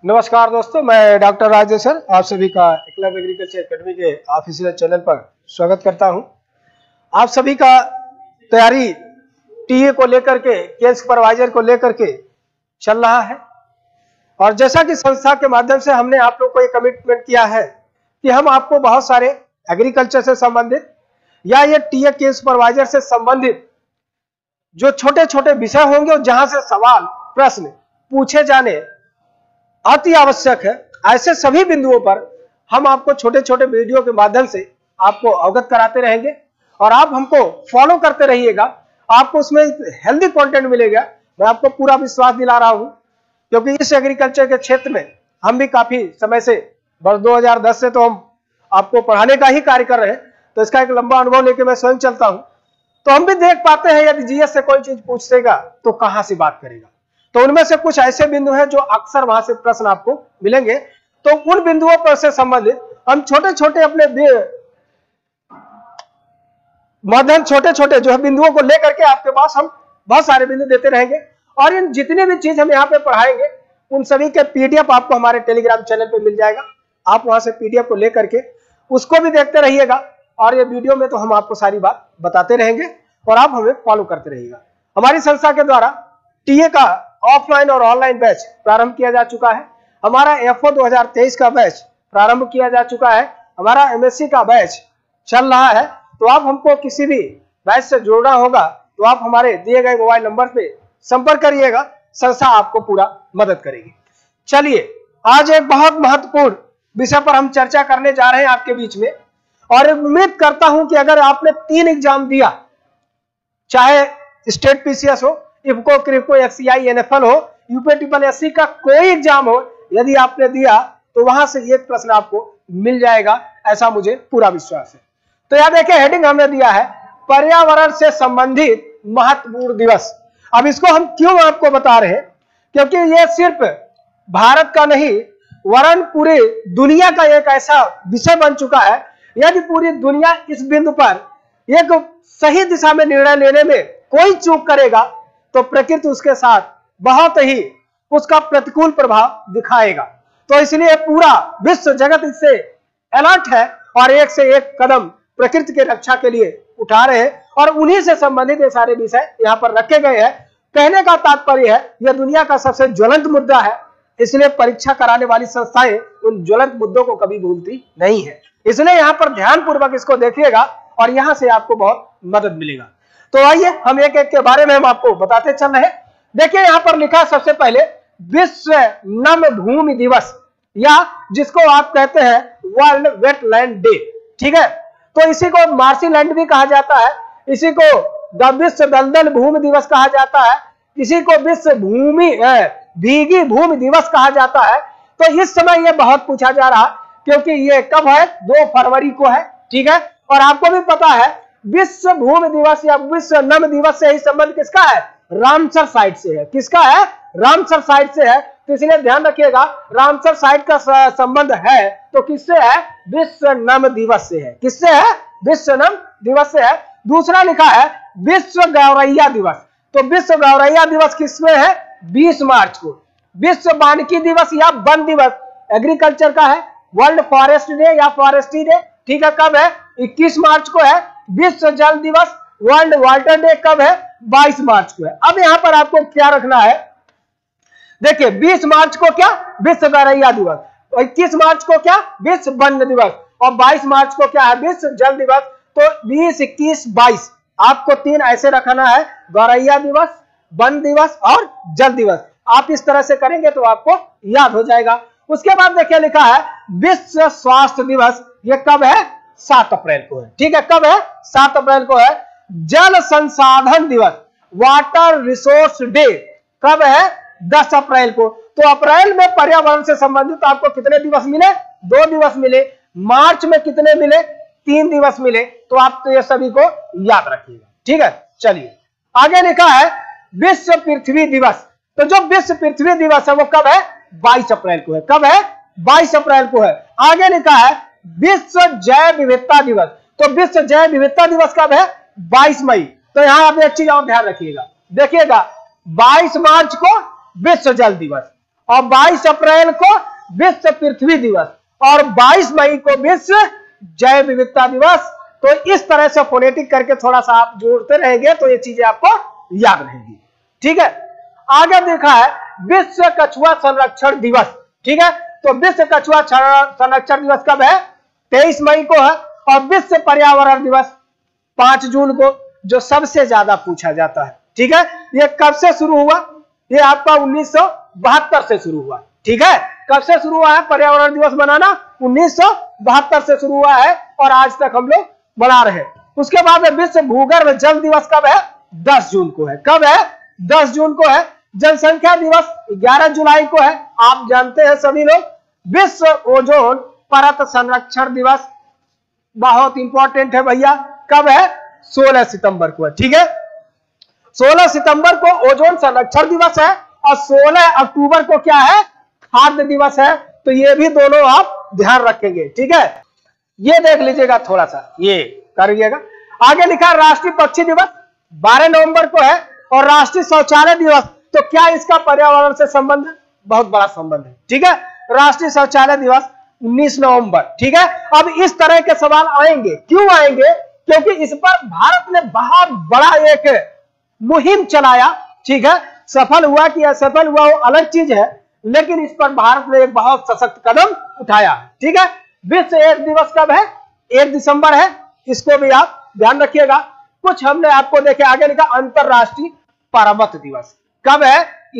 नमस्कार दोस्तों, मैं डॉक्टर राजेश सर आप सभी का एकलव्य एग्रीकल्चर एकेडमी के ऑफिशियल चैनल पर स्वागत करता हूं। आप सभी का तैयारी टीए को लेकर के, केस सुपरवाइजर को लेकर के चल रहा है और जैसा कि संस्था के माध्यम से हमने आप लोग को ये कमिटमेंट किया है कि हम आपको बहुत सारे एग्रीकल्चर से संबंधित या ये टीए केस सुपरवाइजर से संबंधित जो छोटे छोटे विषय होंगे और जहां से सवाल प्रश्न पूछे जाने अति आवश्यक है, ऐसे सभी बिंदुओं पर हम आपको छोटे छोटे वीडियो के माध्यम से आपको अवगत कराते रहेंगे और आप हमको फॉलो करते रहिएगा। आपको उसमें हेल्दी कंटेंट मिलेगा, मैं आपको पूरा विश्वास दिला रहा हूं, क्योंकि इस एग्रीकल्चर के क्षेत्र में हम भी काफी समय से, वर्ष 2010 से तो हम आपको पढ़ाने का ही कार्य कर रहे हैं, तो इसका एक लंबा अनुभव लेके मैं स्वयं चलता हूं। तो हम भी देख पाते हैं यदि जीएस से कोई चीज पूछेगा तो कहां से बात करेगा, तो उनमें से कुछ ऐसे बिंदु हैं जो अक्सर वहां से प्रश्न आपको मिलेंगे। तो उन बिंदुओं पर से संबंधित हम छोटे छोटे अपने माध्यम छोटे छोटे जो है बिंदुओं को लेकर के आपके पास हम बहुत सारे बिंदु देते रहेंगे और इन जितने भी चीज हम यहाँ पे पढ़ाएंगे उन सभी के पीडीएफ आपको हमारे टेलीग्राम चैनल पे मिल जाएगा। आप वहां से पीडीएफ को लेकर के उसको भी देखते रहिएगा और ये वीडियो में तो हम आपको सारी बात बताते रहेंगे और आप हमें फॉलो करते रहिएगा। हमारी संस्था के द्वारा टीए का ऑफलाइन और ऑनलाइन बैच प्रारंभ किया जा चुका है। हमारा एफओ 2023 का बैच प्रारंभ किया जा चुका है। हमारा एमएससी का बैच चल रहा है। तो आप हमको किसी भी बैच से जोड़ना होगा तो आप हमारे दिए गए मोबाइल नंबर पे संपर्क करिएगा, संस्था आपको पूरा मदद करेगी। चलिए, आज एक बहुत महत्वपूर्ण विषय पर हम चर्चा करने जा रहे हैं आपके बीच में और उम्मीद करता हूं कि अगर आपने 3 एग्जाम दिया, चाहे स्टेट पीसीएस हो, इफको, क्रिफको, एफसीआई, एनएफएल हो, यूपीएससी का कोई एग्जाम हो, यदि आपने दिया तो वहां से एक प्रश्न आपको मिल जाएगा, ऐसा मुझे पूरा विश्वास है। तो यहां देखिए, हेडिंग हमने दिया है पर्यावरण से संबंधित महत्वपूर्ण दिवस। अब इसको हम क्यों आपको बता रहे हैं, क्योंकि यह सिर्फ भारत का नहीं वरन पूरी दुनिया का एक ऐसा विषय बन चुका है। यदि पूरी दुनिया इस बिंदु पर एक सही दिशा में निर्णय लेने में कोई चूक करेगा तो प्रकृति उसके साथ बहुत ही उसका प्रतिकूल प्रभाव दिखाएगा। तो इसलिए पूरा विश्व जगत इससे अलर्ट है और एक से एक कदम प्रकृति के रक्षा के लिए उठा रहे हैं और उन्हीं से संबंधित ये सारे विषय यहाँ पर रखे गए हैं। कहने का तात्पर्य है यह दुनिया का सबसे ज्वलंत मुद्दा है, इसलिए परीक्षा कराने वाली संस्थाएं उन ज्वलंत मुद्दों को कभी भूलती नहीं है। इसलिए यहाँ पर ध्यान पूर्वक इसको देखिएगा और यहाँ से आपको बहुत मदद मिलेगा। तो आइए हम एक एक के बारे में हम आपको बताते चल रहे हैं। देखिए, यहाँ पर लिखा सबसे पहले विश्व नम भूमि दिवस, या जिसको आप कहते हैं वर्ल्ड वेटलैंड डे। ठीक है, तो इसी को मार्सी लैंड भी कहा जाता है, इसी को विश्व दलदल भूमि दिवस कहा जाता है, इसी को विश्व भीगी भूमि दिवस कहा जाता है। तो इस समय यह बहुत पूछा जा रहा, क्योंकि ये कब है, 2 फरवरी को है। ठीक है, और आपको भी पता है विश्व भूमि दिवस या विश्व नम दिवस से ही संबंध किसका है, रामसर साइट से है। किसका है, रामसर साइट से है। तो इसलिए ध्यान रखिएगा, रामसर साइट का संबंध है तो किससे है, विश्व नम दिवस से है। किससे है, विश्व नम दिवस से है। दूसरा लिखा है विश्व गौरैया दिवस। तो विश्व गौरैया दिवस किसमें है, 20 मार्च को। विश्व वानिकी दिवस या वन दिवस एग्रीकल्चर का है। वर्ल्ड फॉरेस्ट डे या फॉरेस्ट्री डे, ठीक है, कब है, 21 मार्च को है। विश्व जल दिवस वर्ल्ड वाटर डे कब है, 22 मार्च को है। अब यहां पर आपको क्या रखना है, देखिए 20 मार्च को क्या, विश्व गौरैया दिवस, 21 मार्च को क्या, विश्व वन दिवस, और 22 मार्च को क्या है, विश्व जल दिवस। तो 20, 21, 22 आपको 3 ऐसे रखना है, गौरैया दिवस, वन दिवस और जल दिवस। आप इस तरह से करेंगे तो आपको याद हो जाएगा। उसके बाद देखिए लिखा है विश्व स्वास्थ्य दिवस, ये कब है, 7 अप्रैल को है। ठीक है, कब है, 7 अप्रैल को है। जल संसाधन दिवस, वाटर रिसोर्स डे, कब है, 10 अप्रैल को। तो अप्रैल में पर्यावरण से संबंधित आपको कितने दिवस मिले, 2 दिवस मिले। मार्च में कितने मिले, 3 दिवस मिले। तो आप तो ये सभी को याद रखिएगा। ठीक है, चलिए आगे लिखा है विश्व पृथ्वी दिवस। तो जो विश्व पृथ्वी दिवस है वो कब है, 22 अप्रैल को है। कब है, 22 अप्रैल को है। आगे लिखा है विश्व जैव विविधता दिवस। तो विश्व जैव विविधता दिवस कब है, 22 मई। तो यहां आप एक चीज और ध्यान रखिएगा, देखिएगा 22 मार्च को विश्व जल दिवस और 22 अप्रैल को विश्व पृथ्वी दिवस और 22 मई को विश्व जैव विविधता दिवस। तो इस तरह से फोनेटिक करके थोड़ा सा आप जोड़ते रहेंगे तो ये चीजें आपको याद रहेंगी। ठीक है, आगे देखा है विश्व कछुआ संरक्षण दिवस। ठीक है, तो विश्व कछुआ संरक्षण दिवस कब है? 23 मई को है। और विश्व पर्यावरण दिवस 5 जून को, जो सबसे ज्यादा पूछा जाता है। ठीक है, ये कब से शुरू हुआ? ये आपका 1972 से शुरू हुआ। ठीक है, कब से शुरू हुआ है पर्यावरण दिवस मनाना? 1972 से शुरू हुआ है और आज तक हम लोग मना रहे हैं। उसके बाद विश्व भूगर्भ जल दिवस कब है? 10 जून को है। कब है? 10 जून को है। जनसंख्या दिवस 11 जुलाई को है। आप जानते हैं सभी लोग। विश्व ओजोन परत संरक्षण दिवस बहुत इंपॉर्टेंट है भैया। कब है? 16 सितंबर को है। ठीक है, 16 सितंबर को ओजोन संरक्षण दिवस है और 16 अक्टूबर को क्या है? खाद्य दिवस है। तो ये भी दोनों आप ध्यान रखेंगे। ठीक है, ये देख लीजिएगा, थोड़ा सा ये करिएगा। आगे लिखा राष्ट्रीय पक्षी दिवस 12 नवंबर को है और राष्ट्रीय शौचालय दिवस। तो क्या इसका पर्यावरण से संबंध है? बहुत बड़ा संबंध है। ठीक है, राष्ट्रीय शौचालय दिवस 19 नवंबर। ठीक है, अब इस तरह के सवाल आएंगे। क्यों आएंगे? क्योंकि इस पर भारत ने बहुत बड़ा एक मुहिम चलाया। ठीक है, सफल हुआ कि असफल हुआ वो अलग चीज है, लेकिन इस पर भारत ने एक बहुत सशक्त कदम उठाया है। ठीक है, विश्व एड्स दिवस कब है? 1 दिसंबर है। इसको भी आप ध्यान रखिएगा। कुछ हमने आपको देखे, आगे लिखा अंतरराष्ट्रीय पर्वत दिवस कब है?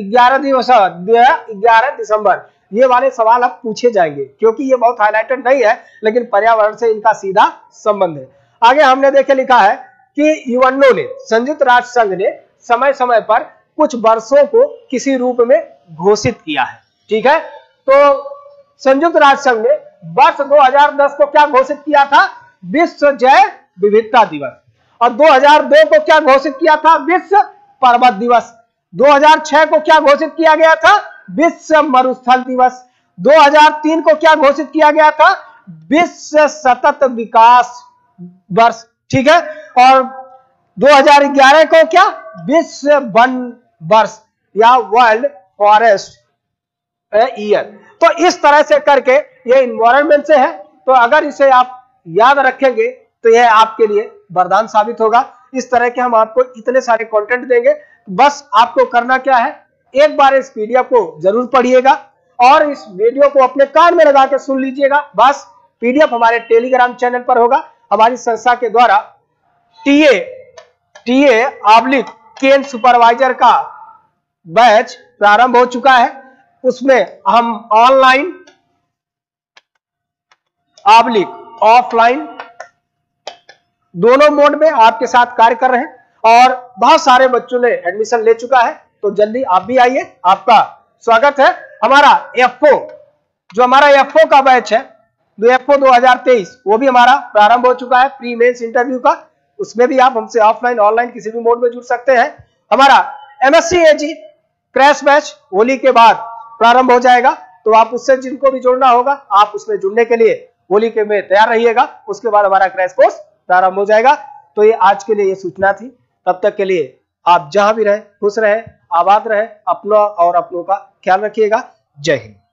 11 दिसंबर। ये वाले सवाल अब पूछे जाएंगे क्योंकि ये बहुत हाईलाइटेड नहीं है, लेकिन पर्यावरण से इनका सीधा संबंध है। आगे हमने देखे लिखा है कि यूएनओ ने, संयुक्त राष्ट्र संघ ने समय समय पर कुछ वर्षों को किसी रूप में घोषित किया है। ठीक है, तो संयुक्त राष्ट्र संघ ने वर्ष 2010 को क्या घोषित किया था? विश्व जैव विविधता दिवस। और 2002 को क्या घोषित किया था? विश्व पर्वत दिवस। 2006 को क्या घोषित किया गया था? विश्व मरुस्थल दिवस। 2003 को क्या घोषित किया गया था? विश्व सतत विकास वर्ष। ठीक है, और 2011 को क्या? विश्व वन वर्ष या वर्ल्ड फॉरेस्ट ईयर। तो इस तरह से करके ये इन्वायरमेंट से है। तो अगर इसे आप याद रखेंगे तो यह आपके लिए वरदान साबित होगा। इस तरह के हम आपको इतने सारे कंटेंट देंगे। बस आपको करना क्या है, एक बार इस पीडीएफ को जरूर पढ़िएगा और इस वीडियो को अपने कान में लगा के सुन लीजिएगा। बस पीडीएफ हमारे टेलीग्राम चैनल पर होगा। हमारी संस्था के द्वारा TA/केन सुपरवाइजर का बैच प्रारंभ हो चुका है। उसमें हम ऑनलाइन ऑफलाइन दोनों मोड में आपके साथ कार्य कर रहे हैं और बहुत सारे बच्चों ने एडमिशन ले चुका है। तो जल्दी आप भी आइए, आपका स्वागत है। हमारा FO, जो हमारा FO का बैच है, FO 2023, वो भी हमारा प्रारंभ हो चुका है प्री मेंस इंटरव्यू का। उसमें भी आप हमसे ऑफलाइन ऑनलाइन किसी भी मोड में जुड़ सकते हैं। हमारा MSc AG crash batch Holi के बाद प्रारंभ हो जाएगा। तो आप उससे जिनको भी जुड़ना होगा, आप उसमें जुड़ने के लिए होली के में तैयार रहिएगा। उसके बाद हमारा क्रैश कोर्स प्रारंभ हो जाएगा। तो ये आज के लिए ये सूचना थी। तब तक के लिए आप जहां भी रहे खुश रहे, आबाद रहे, अपना और अपनों का ख्याल रखिएगा। जय हिंद।